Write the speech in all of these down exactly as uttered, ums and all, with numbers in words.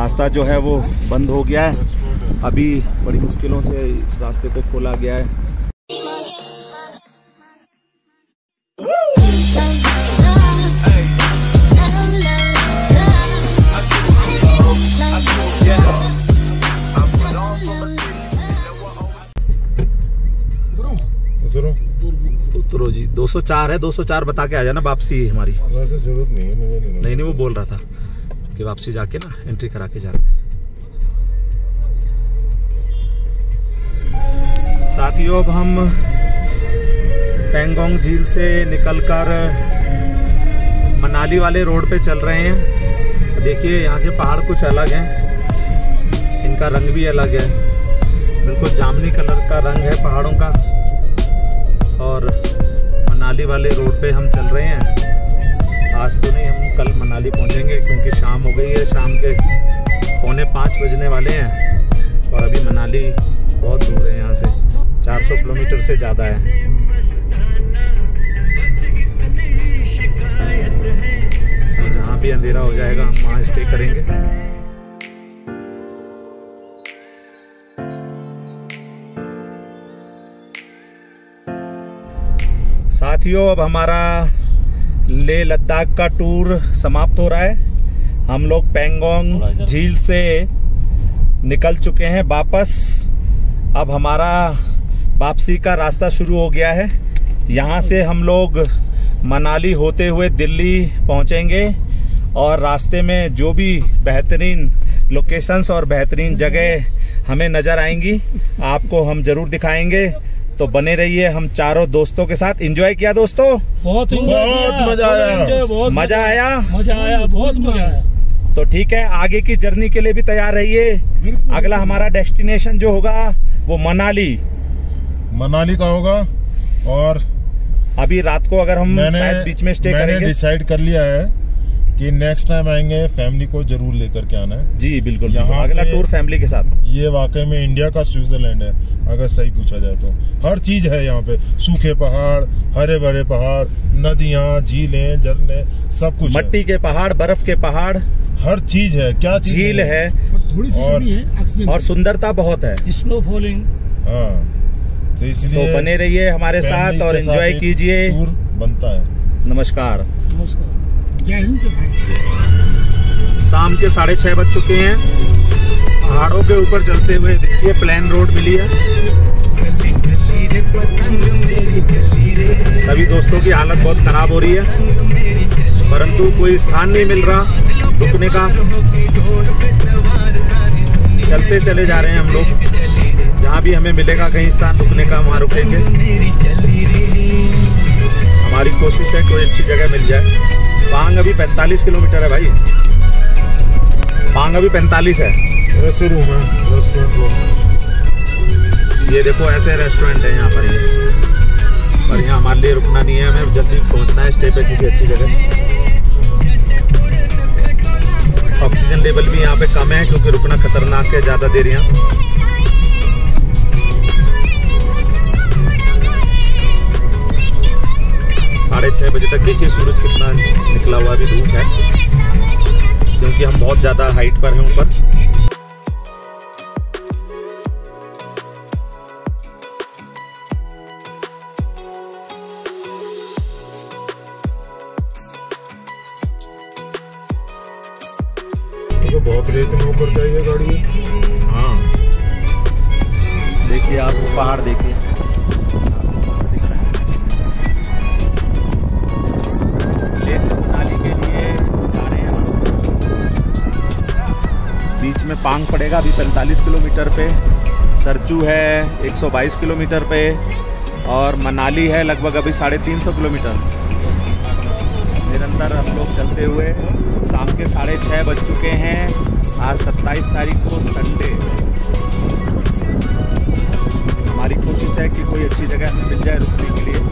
रास्ता जो है वो बंद हो गया है। अभी बड़ी मुश्किलों से इस रास्ते को खोला गया है। उतरो जी। दो सौ चार है, दो सौ चार बता के आ जाना, वापसी हमारी। वैसे जरूरत नहीं है, मुझे नहीं, नहीं नहीं वो बोल रहा था कि वापसी जाके ना एंट्री करा के जाना। साथियों अब हम पेंगोंग झील से निकलकर मनाली वाले रोड पे चल रहे हैं। देखिए यहाँ के पहाड़ कुछ अलग हैं, इनका रंग भी अलग है, बिल्कुल जामुनी कलर का रंग है पहाड़ों का। और मनाली वाले रोड पे हम चल रहे हैं। आज तो नहीं, हम कल मनाली पहुंचेंगे क्योंकि शाम हो गई है, शाम के पौने पाँच बजने वाले हैं। और अभी मनाली बहुत दूर है यहाँ से, चार सौ किलोमीटर से ज़्यादा है। तो जहाँ भी अंधेरा हो जाएगा हम वहाँ स्टे करेंगे। साथियों अब हमारा लेह लद्दाख का टूर समाप्त हो रहा है। हम लोग पेंगोंग झील से निकल चुके हैं वापस। अब हमारा वापसी का रास्ता शुरू हो गया है। यहाँ से हम लोग मनाली होते हुए दिल्ली पहुँचेंगे और रास्ते में जो भी बेहतरीन लोकेशंस और बेहतरीन जगह हमें नज़र आएंगी आपको हम ज़रूर दिखाएंगे। तो बने रहिए हम चारों दोस्तों के साथ। एंजॉय किया दोस्तों? बहुत बहुत मजा आया। मजा आया मजा आया बहुत मजा आया। तो ठीक है, आगे की जर्नी के लिए भी तैयार रहिए। अगला हमारा डेस्टिनेशन जो होगा वो मनाली मनाली का होगा। और अभी रात को अगर हम शायद बीच में स्टे करेंगे। मैंने डिसाइड कर लिया है कि नेक्स्ट टाइम आएंगे फैमिली को जरूर लेकर के आना है। जी बिल्कुल, यहाँ अगला टूर फैमिली के साथ। ये वाकई में इंडिया का स्विट्जरलैंड है अगर सही पूछा जाए तो। हर चीज है यहाँ पे, सूखे पहाड़, हरे भरे पहाड़, नदियाँ, झीलें, झरने, सब कुछ। मट्टी के पहाड़, बर्फ के पहाड़, हर चीज है। क्या झील है, थोड़ी सी और, है और सुंदरता बहुत है, स्नो फॉलिंग। हाँ तो इसलिए तो बने रहिए हमारे साथ और एंजॉय कीजिए। टूर बनता है। नमस्कार। नमस्कार। जय हिंद भाई। शाम के साढ़े छह बज चुके हैं। पहाड़ों के ऊपर चलते हुए देखिए प्लेन रोड मिली है। सभी दोस्तों की हालत बहुत खराब हो रही है, परंतु कोई स्थान नहीं मिल रहा रुकने का। चलते चले जा रहे हैं हम लोग। जहाँ भी हमें मिलेगा कहीं स्थान रुकने का वहाँ रुकेंगे। हमारी कोशिश है कोई अच्छी जगह मिल जाए। पांग अभी पैंतालीस किलोमीटर है भाई, पांग अभी पैंतालीस है। ऐसे रूम है, रेस्टोरेंट। ये देखो ऐसे रेस्टोरेंट है यहाँ पर। ये पर यहाँ हमारे लिए रुकना नहीं है, हमें जल्दी पहुँचना है स्टे पे किसी अच्छी जगह। ऑक्सीजन लेवल भी यहाँ पे कम है क्योंकि रुकना खतरनाक है ज़्यादा देर यहाँ। साढ़े छः बजे तक देखिए सूरज कितना निकला हुआ, भी धूप है क्योंकि हम बहुत ज़्यादा हाइट पर हैं ऊपर। तो बहुत रेत में ऊपर जाइए गाड़ी। हाँ देखिए आप वो पहाड़ देखिए, लेह से मनाली के लिए जा रहे हैं। बीच में पांग पड़ेगा अभी पैंतालीस किलोमीटर पे, सरचू है एक सौ बाईस किलोमीटर पे और मनाली है लगभग अभी साढ़े तीन सौ किलोमीटर। निरंतर हम लोग चलते हुए शाम के साढ़े छः बज चुके हैं। आज सत्ताईस तारीख को संडे। हमारी कोशिश है कि कोई अच्छी जगह हमें मिल जाए रुकने के लिए।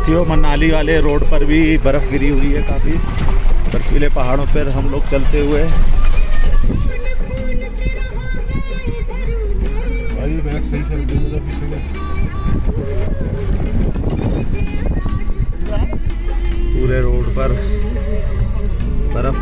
साथियों, मनाली वाले रोड पर भी बर्फ़ गिरी हुई है, काफ़ी बर्फीले पहाड़ों पर हम लोग चलते हुए। बैग सही से पूरे रोड पर बर्फ,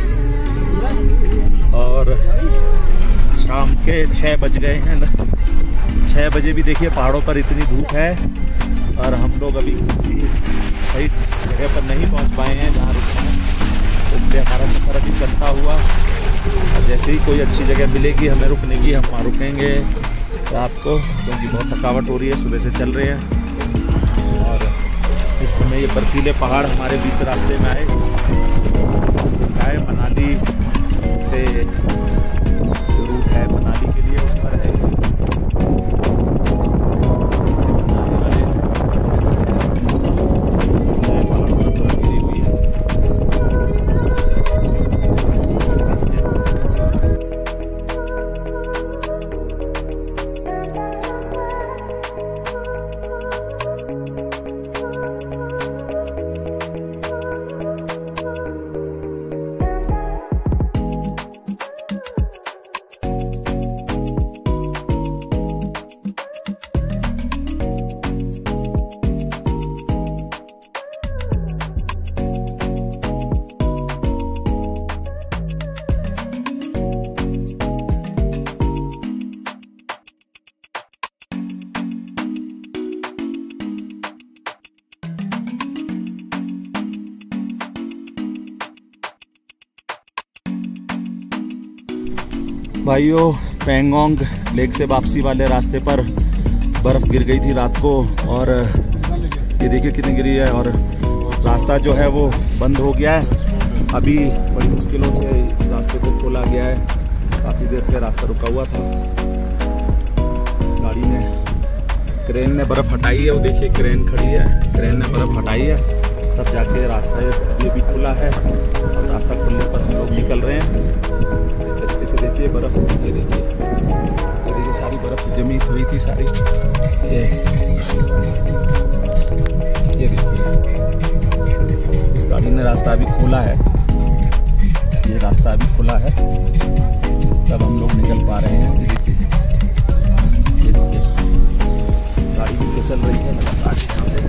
और शाम के छः बज गए हैं। छः बजे भी देखिए पहाड़ों पर इतनी धूप है, और हम लोग अभी किसी सही जगह पर नहीं पहुंच पाए हैं जहाँ रुकना है, तो इसलिए हमारा सफ़र अभी चलता हुआ। और जैसे ही कोई अच्छी जगह मिलेगी हमें रुकने की, हम वहाँ रुकेंगे रात को, क्योंकि बहुत थकावट हो रही है, सुबह से चल रहे हैं। और इस समय ये बर्फीले पहाड़ हमारे बीच रास्ते में आए है। मनाली से जो रूट है मनाली के लिए, उस पर है भाइयों। पैंगोंग लेक से वापसी वाले रास्ते पर बर्फ़ गिर गई थी रात को, और ये देखिए कितनी गिरी है, और रास्ता जो है वो बंद हो गया है। अभी बड़ी मुश्किलों से इस रास्ते को खोला गया है, काफ़ी देर से रास्ता रुका हुआ था। गाड़ी ने क्रेन ने बर्फ़ हटाई है, वो देखिए क्रेन खड़ी है, क्रेन ने बर्फ़ हटाई है, तब जाके रास्ता ये भी खुला है। और रास्ता खुलने पर हम लोग निकल रहे हैं। इस तरीके से देखिए बर्फ़, ये देखिए ये देखिए सारी बर्फ़ जमी हुई थी सारी। ये ये देखिए इस गाड़ी ने रास्ता अभी खोला है, ये रास्ता अभी खुला है, तब हम लोग निकल पा रहे हैं। ये देखिए ये देखिए गाड़ी भी फिसल रही है लगातार यहाँ से।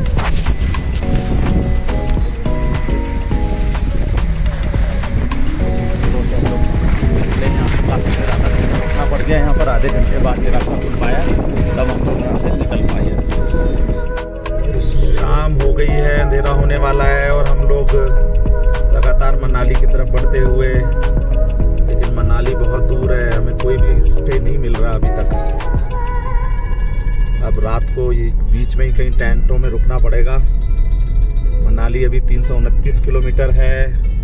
रुकना पड़ गया यहाँ पर, आधे घंटे बाद ये रास्ता खुल पाया, तब हम लोग यहाँ से निकल पाए। शाम हो गई है, अंधेरा होने वाला है, और हम लोग लगातार मनाली की तरफ बढ़ते हुए, लेकिन मनाली बहुत दूर है, हमें कोई भी स्टे नहीं मिल रहा अभी तक। अब रात को ये बीच में ही कहीं टेंटों में रुकना पड़ेगा। मनाली अभी तीन सौ उनतीस किलोमीटर है,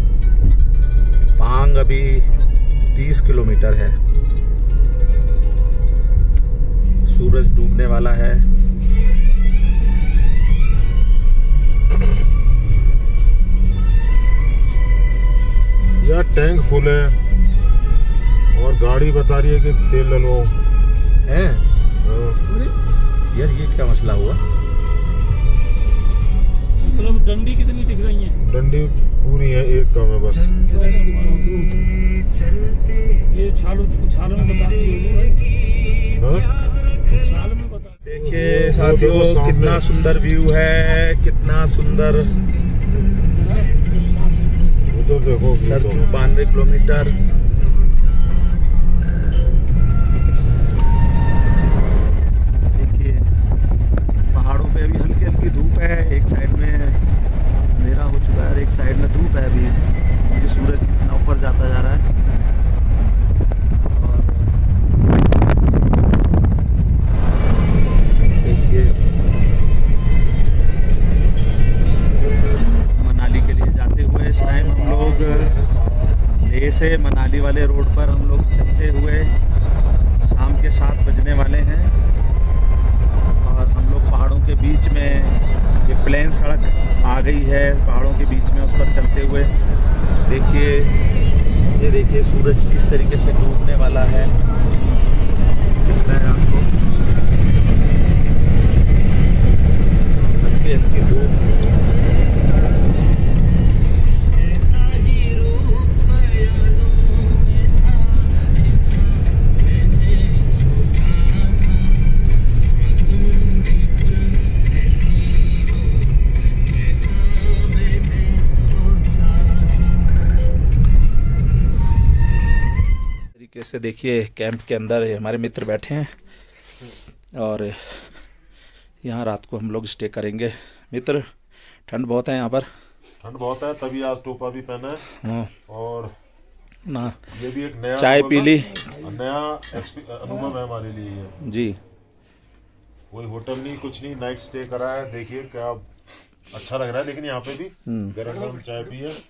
पांग अभी तीस किलोमीटर है। सूरज डूबने वाला है। यार टैंक फुल है, और गाड़ी बता रही है कि तेल ले लो है। यार ये क्या मसला हुआ? मतलब डंडी कितनी दिख रही है? डंडी पूरी है, एक कम है बस। ये छालों छालों में बताती होगी। हाँ? छालों में बता। देखिए साथियों कितना सुंदर व्यू है, कितना सुंदर। उधर देखो सरचू बानवे किलोमीटर। देखिए पहाड़ों पे अभी हल्की हल्की धूप है, एक साइड में अंधेरा हो चुका है और एक साइड में धूप है। अभी ये सूरज कितना ऊपर जाता जा रहा है। से मनाली वाले रोड पर हम लोग चलते हुए शाम के सात बजने वाले हैं, और हम लोग पहाड़ों के बीच में, ये प्लेन सड़क आ गई है पहाड़ों के बीच में, उस पर चलते हुए देखिए, ये देखिए सूरज किस तरीके से डूबने वाला है, दिख रहा है आपको। कैंप के दो तरीके से देखिए कैंप के अंदर हमारे मित्र बैठे हैं और यहाँ रात को हम लोग स्टे करेंगे। मित्र, ठंड बहुत है यहाँ पर। ठंड बहुत है, तभी आज टोपा भी पहना है। हाँ, और ना ये भी एक नया चाय पी ली, नया अनुभव है हमारे लिए ये। जी। कोई होटल नहीं, कुछ नहीं, नाइट स्टे करा है। देखिए क्या अच्छा लग रहा है। लेकिन यहाँ पे भी गरम गरम चाय पी है।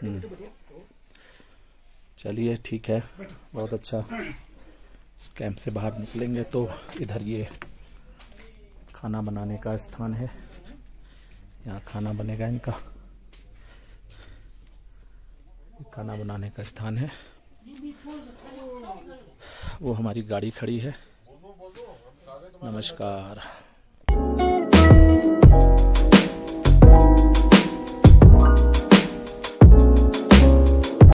चलिए ठीक है, बहुत अच्छा। इस कैंप से बाहर निकलेंगे तो इधर ये खाना बनाने का स्थान है, यहाँ खाना बनेगा इनका। खाना बनाने का स्थान है, वो हमारी गाड़ी खड़ी है। नमस्कार।